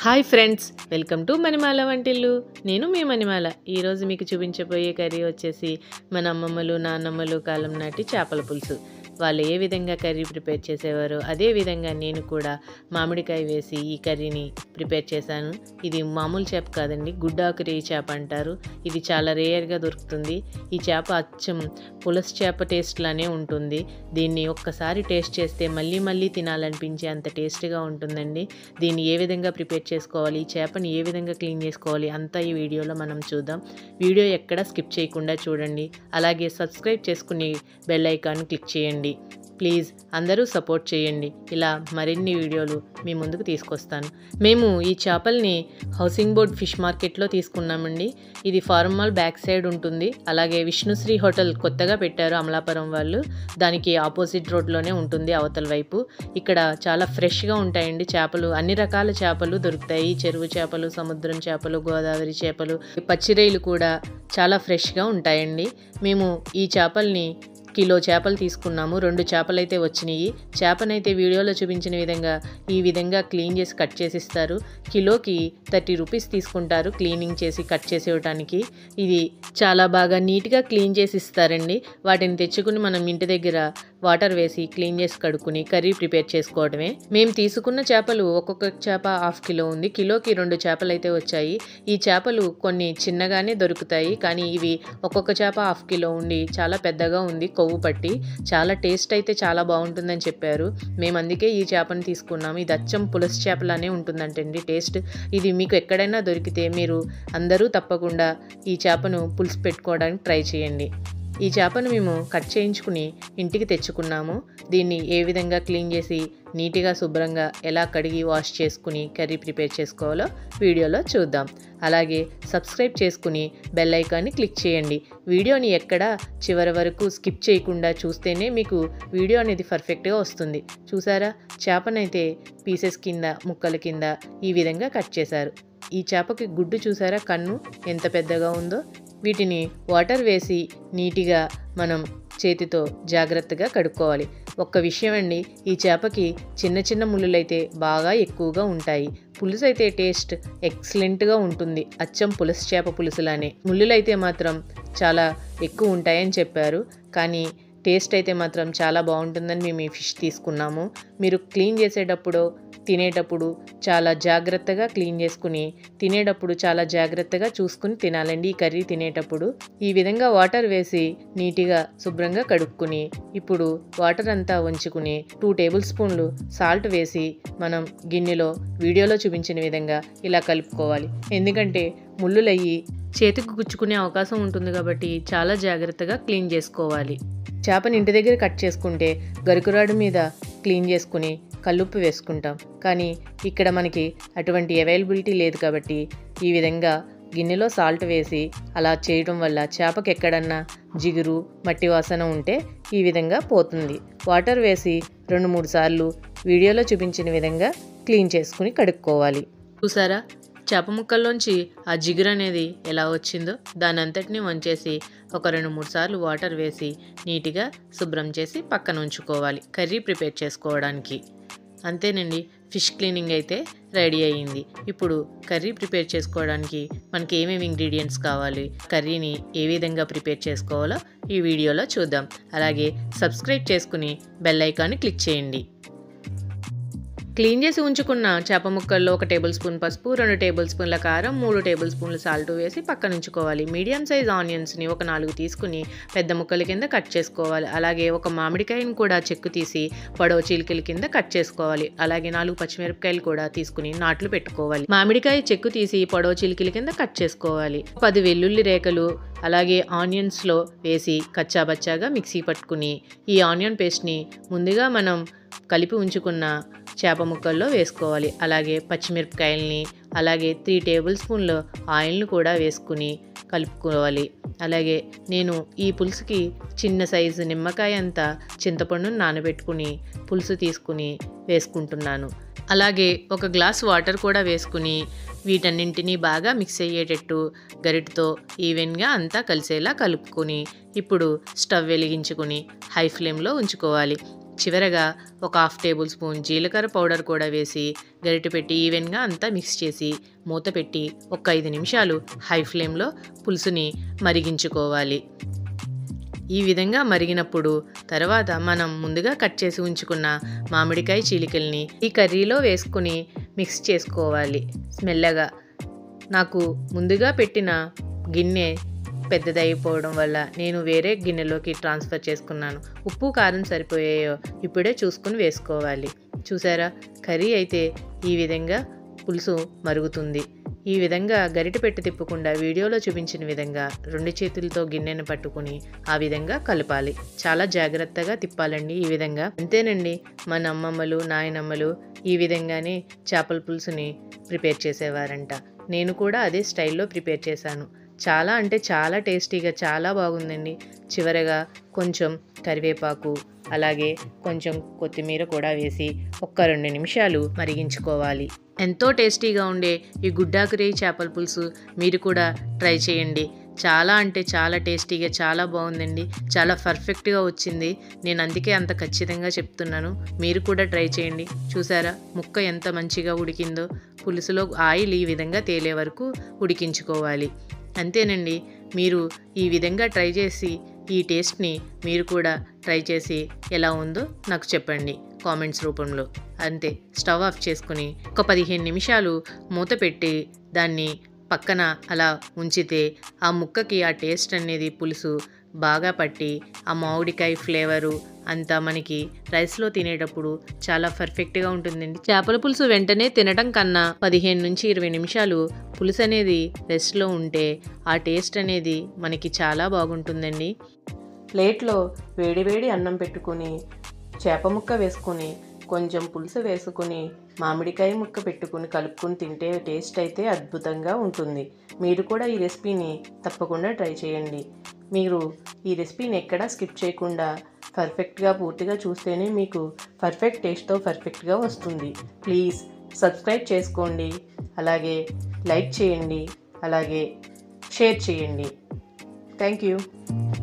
Hi friends, welcome to Manimala వంటిల్లు. నేను మీ మణిమాల. ఈరోజు మీకు చూపించబోయే కర్రీ వచ్చేసి మన అమ్మమ్మలు నాన్నమ్మలు కాలం నాటి చేపల పులుసు. వాళ్ళు ఏ విధంగా కర్రీ ప్రిపేర్ చేసేవారో అదే విధంగా నేను కూడా మామిడికాయ వేసి ఈ కర్రీని ప్రిపేర్ చేశాను. ఇది మామూలు చేప కాదండి, గుడ్డాకురి చేప అంటారు. ఇది చాలా రేర్గా దొరుకుతుంది. ఈ చేప అచ్చం పులస చేప టేస్ట్ లానే ఉంటుంది. దీన్ని ఒక్కసారి టేస్ట్ చేస్తే మళ్ళీ మళ్ళీ తినాలనిపించే అంత టేస్ట్గా ఉంటుందండి. దీన్ని ఏ విధంగా ప్రిపేర్ చేసుకోవాలి, ఈ చేపని ఏ విధంగా క్లీన్ చేసుకోవాలి అంతా ఈ వీడియోలో మనం చూద్దాం. వీడియో ఎక్కడ స్కిప్ చేయకుండా చూడండి. అలాగే సబ్స్క్రైబ్ చేసుకుని బెల్ ఐకాన్ క్లిక్ చేయండి. ప్లీజ్ అందరూ సపోర్ట్ చేయండి. ఇలా మరిన్ని వీడియోలు మీ ముందుకు తీసుకొస్తాను. మేము ఈ చేపల్ని హౌసింగ్ బోర్డ్ ఫిష్ మార్కెట్లో తీసుకున్నామండి. ఇది ఫార్మ్ మాల్ బ్యాక్ సైడ్ ఉంటుంది. అలాగే విష్ణుశ్రీ హోటల్ కొత్తగా పెట్టారు అమలాపురం వాళ్ళు. దానికి ఆపోజిట్ రోడ్లోనే ఉంటుంది అవతల వైపు. ఇక్కడ చాలా ఫ్రెష్గా ఉంటాయండి చేపలు. అన్ని రకాల చేపలు దొరుకుతాయి. చెరువు చేపలు, సముద్రం చేపలు, గోదావరి చేపలు, పచ్చిరొయ్యలు కూడా చాలా ఫ్రెష్గా ఉంటాయండి. మేము ఈ చేపల్ని కిలో చేపలు తీసుకున్నాము. 2 చేపలు అయితే వచ్చినాయి. చేపనైతే వీడియోలో చూపించిన విధంగా ఈ విధంగా క్లీన్ చేసి కట్ చేసి ఇస్తారు. కిలోకి 30 రూపీస్ తీసుకుంటారు క్లీనింగ్ చేసి కట్ చేసి ఇవ్వడానికి. ఇది చాలా బాగా నీట్గా క్లీన్ చేసి ఇస్తారండి. వాటిని తెచ్చుకుని మనం ఇంటి దగ్గర వాటర్ వేసి క్లీన్ చేసి కడుక్కుని కర్రీ ప్రిపేర్ చేసుకోవడమే. మేము తీసుకున్న చేపలు ఒక్కొక్క చేప 1/2 కిలో ఉంది. కిలోకి 2 చేపలు అయితే వచ్చాయి. ఈ చేపలు కొన్ని చిన్నగానే దొరుకుతాయి, కానీ ఇవి ఒక్కొక్క చేప 1/2 కిలో ఉండి చాలా పెద్దగా ఉంది. కొవ్వు పట్టి చాలా టేస్ట్ అయితే చాలా బాగుంటుందని చెప్పారు. మేము అందుకే ఈ చేపను తీసుకున్నాము. ఇది అచ్చం పులస చేపలానే ఉంటుందంటండి టేస్ట్. ఇది మీకు ఎక్కడైనా దొరికితే మీరు అందరూ తప్పకుండా ఈ చేపను పులుసు పెట్టుకోవడానికి ట్రై చేయండి. ఈ చేపను మేము కట్ చేయించుకుని ఇంటికి తెచ్చుకున్నాము. దీన్ని ఏ విధంగా క్లీన్ చేసి నీట్గా శుభ్రంగా ఎలా కడిగి వాష్ చేసుకుని కర్రీ ప్రిపేర్ చేసుకోవాలో వీడియోలో చూద్దాం. అలాగే సబ్స్క్రైబ్ చేసుకుని బెల్ ఐకాన్ని క్లిక్ చేయండి. వీడియోని ఎక్కడా చివరి వరకు స్కిప్ చేయకుండా చూస్తేనే మీకు వీడియో అనేది పర్ఫెక్ట్గా వస్తుంది. చూసారా, చేపనైతే పీసెస్ కింద, ముక్కల కింద ఈ విధంగా కట్ చేశారు. ఈ చేపకి గుడ్డు చూసారా, కన్ను ఎంత పెద్దగా ఉందో. వీటిని వాటర్ వేసి నీట్గా మనం చేతితో జాగ్రత్తగా కడుక్కోవాలి. ఒక్క విషయం అండి, ఈ చేపకి చిన్న చిన్న ముళ్ళులైతే బాగా ఎక్కువగా ఉంటాయి. పులుసు అయితే టేస్ట్ ఎక్సలెంట్గా ఉంటుంది. అచ్చం పులస చేప పులుసులానే. ముళ్ళులైతే మాత్రం చాలా ఎక్కువ ఉంటాయని చెప్పారు, కానీ టేస్ట్ అయితే మాత్రం చాలా బాగుంటుందని మేము ఈ ఫిష్ తీసుకున్నాము. మీరు క్లీన్ చేసేటప్పుడు, తినేటప్పుడు చాలా జాగ్రత్తగా క్లీన్ చేసుకుని, తినేటప్పుడు చాలా జాగ్రత్తగా చూసుకుని తినాలండి. ఈ కర్రీ తినేటప్పుడు ఈ విధంగా వాటర్ వేసి నీట్గా శుభ్రంగా కడుక్కుని, ఇప్పుడు వాటర్ అంతా వంచుకుని 2 టేబుల్ స్పూన్లు సాల్ట్ వేసి మనం గిన్నెలో వీడియోలో చూపించిన విధంగా ఇలా కలుపుకోవాలి. ఎందుకంటే ముళ్ళులయ్యి చేతికి గుచ్చుకునే అవకాశం ఉంటుంది కాబట్టి చాలా జాగ్రత్తగా క్లీన్ చేసుకోవాలి. చేపని ఇంటి దగ్గర కట్ చేసుకుంటే గరుకురాడు మీద క్లీన్ చేసుకుని కల్లుప్పు వేసుకుంటాం, కానీ ఇక్కడ మనకి అటువంటి అవైలబిలిటీ లేదు కాబట్టి ఈ విధంగా గిన్నెలో సాల్ట్ వేసి అలా చేయడం వల్ల చేపకి ఎక్కడన్నా జిగురు, మట్టి వాసన ఉంటే ఈ విధంగా పోతుంది. వాటర్ వేసి 2-3 సార్లు వీడియోలో చూపించిన విధంగా క్లీన్ చేసుకుని కడుక్కోవాలి. చూసారా, చేప ముక్కల్లోంచి ఆ జిగురు అనేది ఎలా వచ్చిందో. దాని అంతటిని వంచేసి ఒక 2-3 సార్లు వాటర్ వేసి నీట్గా శుభ్రం చేసి పక్కన ఉంచుకోవాలి కర్రీ ప్రిపేర్ చేసుకోవడానికి. అంతేనండి, ఫిష్ క్లీనింగ్ అయితే రెడీ అయ్యింది. ఇప్పుడు కర్రీ ప్రిపేర్ చేసుకోవడానికి మనకి ఏమేమి ఇంగ్రీడియంట్స్ కావాలి, కర్రీని ఏ విధంగా ప్రిపేర్ చేసుకోవాలో ఈ వీడియోలో చూద్దాం. అలాగే సబ్స్క్రైబ్ చేసుకుని బెల్ ఐకాన్ని క్లిక్ చేయండి. క్లీన్ చేసి ఉంచుకున్న చేప ముక్కల్లో 1 టేబుల్ స్పూన్ పసుపు, 2 టేబుల్ స్పూన్ల కారం, 3 టేబుల్ స్పూన్ల సాల్ట్ వేసి పక్కన ఉంచుకోవాలి. మీడియం సైజ్ ఆనియన్స్ని ఒక 4 తీసుకుని పెద్ద ముక్కల కింద కట్ చేసుకోవాలి. అలాగే ఒక మామిడికాయను కూడా చెక్కు తీసి పొడవు చీలికల కింద కట్ చేసుకోవాలి. అలాగే 4 పచ్చిమిరపకాయలు కూడా తీసుకుని నాట్లు పెట్టుకోవాలి. మామిడికాయ చెక్కు తీసి పొడవు చీలికల కింద కట్ చేసుకోవాలి. 10 వెల్లుల్లి రేఖలు అలాగే ఆనియన్స్లో వేసి కచ్చాబచ్చాగా మిక్సీ పట్టుకుని ఈ ఆనియన్ పేస్ట్ని ముందుగా మనం కలిపి ఉంచుకున్న చేప ముక్కల్లో వేసుకోవాలి. అలాగే పచ్చిమిరపకాయల్ని, అలాగే 3 టేబుల్ స్పూన్లు ఆయిల్ని కూడా వేసుకుని కలుపుకోవాలి. అలాగే నేను ఈ పులుసుకి చిన్న సైజు నిమ్మకాయ అంత చింతపండును నానబెట్టుకుని పులుసు తీసుకుని వేసుకుంటున్నాను. అలాగే 1 గ్లాస్ వాటర్ కూడా వేసుకుని వీటన్నింటినీ బాగా మిక్స్ అయ్యేటట్టు గరిటతో ఈవెన్గా అంతా కలిసేలా కలుపుకొని ఇప్పుడు స్టవ్ వెలిగించుకుని హై ఫ్లేమ్లో ఉంచుకోవాలి. చివరగా ఒక 1/2 టేబుల్ స్పూన్ జీలకర్ర పౌడర్ కూడా వేసి గరిటె పెట్టి ఈవెన్గా అంతా మిక్స్ చేసి మూత పెట్టి ఒక 5 నిమిషాలు హై ఫ్లేమ్లో పులుసుని మరిగించుకోవాలి. ఈ విధంగా మరిగినప్పుడు తర్వాత మనం ముందుగా కట్ చేసి ఉంచుకున్న మామిడికాయ చీలికల్ని ఈ కర్రీలో వేసుకుని మిక్స్ చేసుకోవాలి. మెల్లగా నాకు ముందుగా పెట్టిన గిన్నె పెద్దదైపోవడం వల్ల నేను వేరే గిన్నెలోకి ట్రాన్స్ఫర్ చేసుకున్నాను. ఉప్పు కారం సరిపోయాయో ఇప్పుడే చూసుకుని వేసుకోవాలి. చూసారా, కర్రీ అయితే ఈ విధంగా పులుసు మరుగుతుంది. ఈ విధంగా గరిటె పెట్టి తిప్పకుండా వీడియోలో చూపించిన విధంగా 2 చేతులతో గిన్నెను పట్టుకుని ఆ విధంగా కలపాలి. చాలా జాగ్రత్తగా తిప్పాలండి ఈ విధంగా. అంతేనండి, మన అమ్మమ్మలు నాయనమ్మలు ఈ విధంగానే చేపల పులుసుని ప్రిపేర్ చేసేవారంట. నేను కూడా అదే స్టైల్లో ప్రిపేర్ చేశాను. చాలా అంటే చాలా టేస్టీగా చాలా బాగుందండి. చివరగా కొంచెం కరివేపాకు అలాగే కొంచెం కొత్తిమీర కూడా వేసి ఒక్క 2 నిమిషాలు మరిగించుకోవాలి. ఎంతో టేస్టీగా ఉండే ఈ గుడ్డాకురేయి చేపల పులుసు మీరు కూడా ట్రై చేయండి. చాలా అంటే చాలా టేస్టీగా చాలా బాగుందండి. చాలా పర్ఫెక్ట్గా వచ్చింది. నేను అందుకే అంత ఖచ్చితంగా చెప్తున్నాను. మీరు కూడా ట్రై చేయండి. చూసారా ముక్క ఎంత మంచిగా ఉడికిందో. పులుసులో ఆయిల్ ఈ విధంగా తేలే వరకు ఉడికించుకోవాలి. అంతేనండి, మీరు ఈ విధంగా ట్రై చేసి ఈ టేస్ట్ని మీరు కూడా ట్రై చేసి ఎలా ఉందో నాకు చెప్పండి కామెంట్స్ రూపంలో. అంతే, స్టవ్ ఆఫ్ చేసుకుని ఒక 15 నిమిషాలు మూత పెట్టి దాన్ని పక్కన అలా ఉంచితే ఆ ముక్కకి ఆ టేస్ట్ అనేది పులుసు బాగా పట్టి ఆ మామిడికాయ ఫ్లేవరు అంతా మనకి రైస్లో తినేటప్పుడు చాలా పర్ఫెక్ట్గా ఉంటుందండి. చేపల పులుసు వెంటనే తినడం కన్నా 15 నుంచి 20 నిమిషాలు పులుసు అనేది రెస్ట్లో ఉంటే ఆ టేస్ట్ అనేది మనకి చాలా బాగుంటుందండి. ప్లేట్లో వేడివేడి అన్నం పెట్టుకుని చేప ముక్క వేసుకుని కొంచెం పులుసు వేసుకుని మామిడికాయ ముక్క పెట్టుకుని కలుపుకుని తింటే టేస్ట్ అయితే అద్భుతంగా ఉంటుంది. మీరు కూడా ఈ రెసిపీని తప్పకుండా ట్రై చేయండి. మీరు ఈ రెసిపీని ఎక్కడా స్కిప్ చేయకుండా పర్ఫెక్ట్గా పూర్తిగా చూస్తేనే మీకు పర్ఫెక్ట్ టేస్ట్తో పర్ఫెక్ట్గా వస్తుంది. ప్లీజ్ సబ్స్క్రైబ్ చేసుకోండి, అలాగే లైక్ చేయండి, అలాగే షేర్ చేయండి. Thank you.